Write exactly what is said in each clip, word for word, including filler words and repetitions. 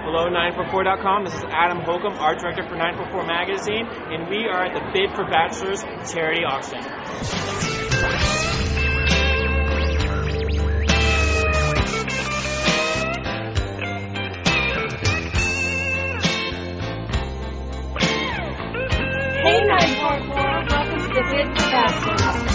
Hello, nine four four dot com. This is Adam Holcomb, art director for nine four four Magazine, and we are at the Bid for Bachelors charity auction. Hey, nine four four, welcome to the Bid for Bachelors.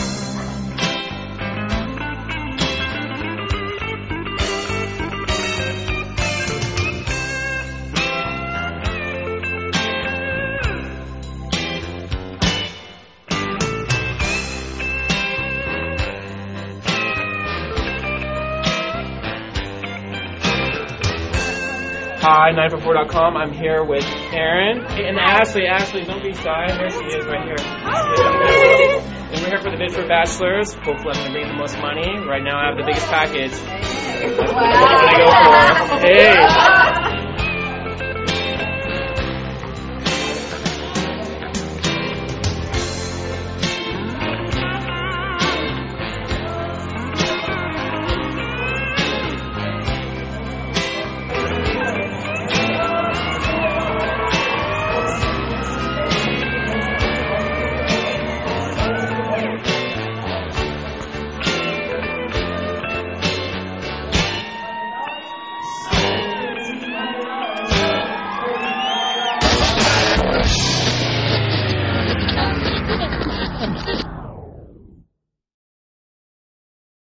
Hi, nine four four dot com. I'm here with Erin and Ashley. Ashley, don't be shy. There she is, right here. Hi. And we're here for the Bid for Bachelors. Hopefully, I'm going to bring the most money. Right now, I have the biggest package. That's what I'm going to go for. Hey.